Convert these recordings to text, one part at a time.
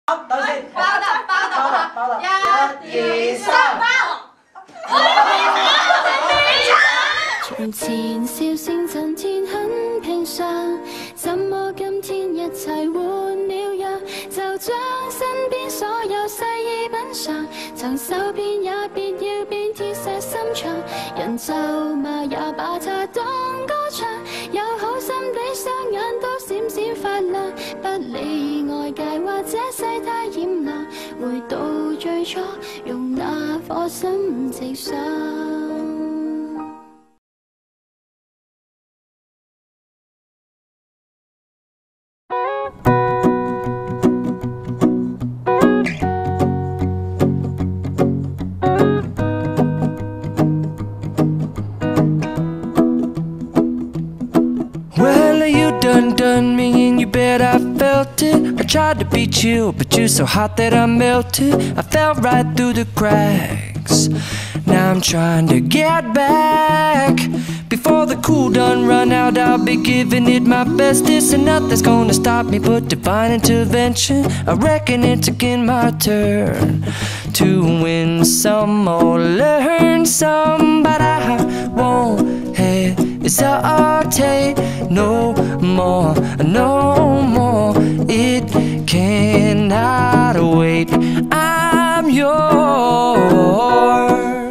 等先， 包得，一、二、三， 從前笑聲震天很平常，怎麼今天一切換了樣？就將身邊所有細意品嚐，曾受騙也別要變鐵石心腸。人咒罵也把它當歌唱，有好心地雙眼都閃閃發亮，不理外界或者世態炎涼，回到最初，用那顆心直上。 Done me and you bet I felt it. I tried to be chill, but you're so hot that I melted. I fell right through the cracks. Now I'm trying to get back. Before the cool done run out, I'll be giving it my best. This and nothing's gonna stop me but divine intervention. I reckon it's again my turn to win some or learn some, but I won't hesitate no more, no more. It cannot wait. I'm yours.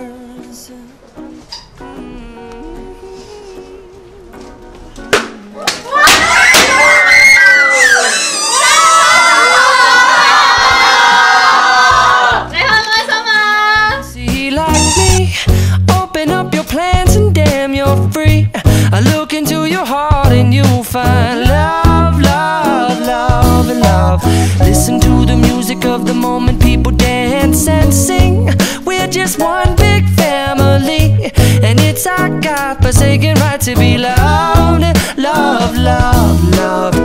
See like me, open up your plans and damn you're free. I look into your heart and you'll find love, love, love, and love. Listen to the music of the moment, people dance and sing. We're just one big family, and it's our God-forsaken right to be loved, loved, loved, loved,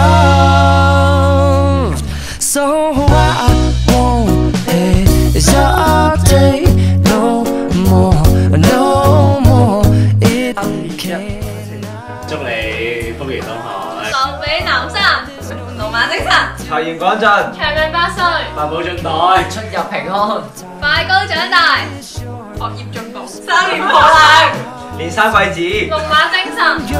loved. So I won't hesitate no more, no more. It can't. 祝你福如東海， 壽比南山，龍馬精神， 財源廣進， 長命百歲， 百寶進袋， 出入平安， 快高長大，學業進步，生年無量， 連生貴子， 龍馬精神。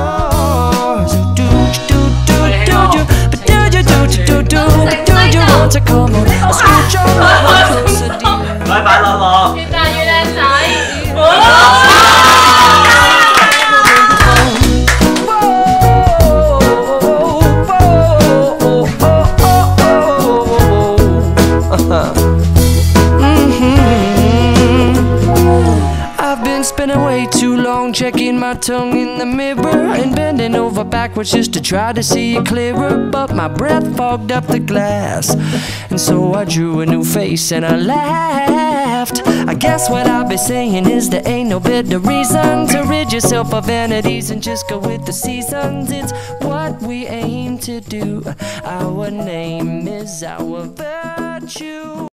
快快樂樂， 越大越靚仔。 I've been spending way too long checking my tongue in the mirror and bending over backwards just to try to see it clearer, but my breath fogged up the glass, and so I drew a new face and I laughed. I guess what I'll be saying is there ain't no better reason to rid yourself of vanities and just go with the seasons. It's what we aim to do. Our name is our virtue.